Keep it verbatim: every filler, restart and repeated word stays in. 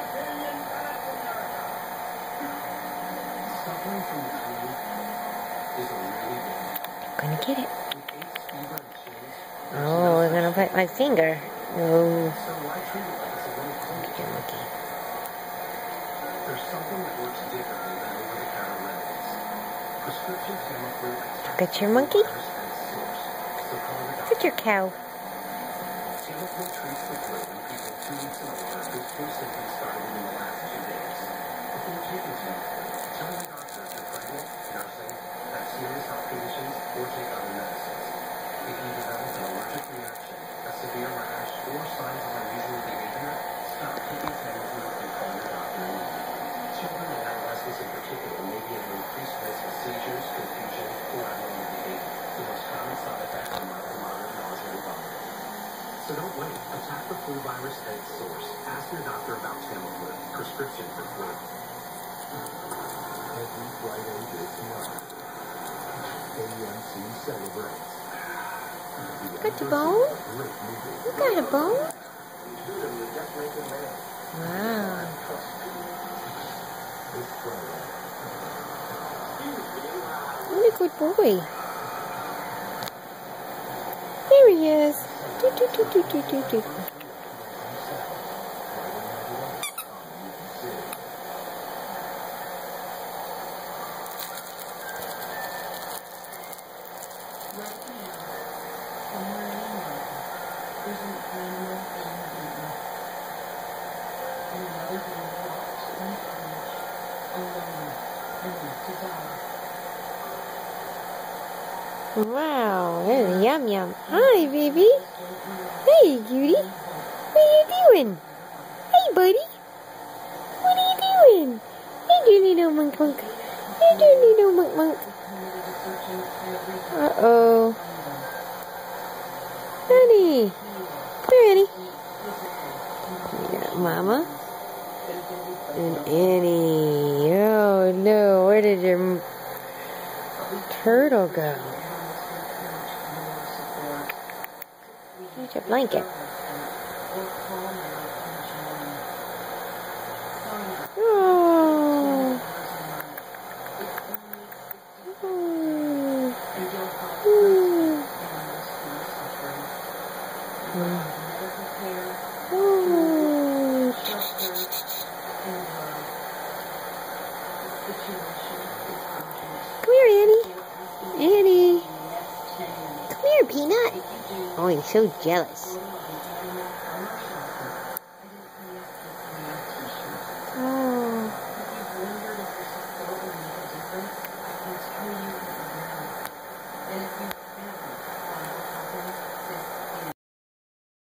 I'm gonna get it. Oh, we're gonna put my finger. No. Here, monkey. Look at your monkey. Look at your cow. So don't wait. Attack the flu virus at its source. Ask your doctor about Tamiflu. Prescription for flu. Every Friday is tomorrow. A M C celebrates. Got your bone? You got a bone? Wow. What a good boy. There he is. Do, do, do, do, do, do, do. Wow, that's yum yum. Hi, baby. Hey, cutie. What are you doing? Hey, buddy. What are you doing? Hey, you little monk monk. Hey, you little monk monk. Uh-oh. Honey. Here, Annie. We got Mama. And Annie. Oh, no. Where did your turtle go? Here's your blanket. Oh. Mm. Mm. Come here, Annie. Annie. Come here, Peanut. Oh, he's so jealous.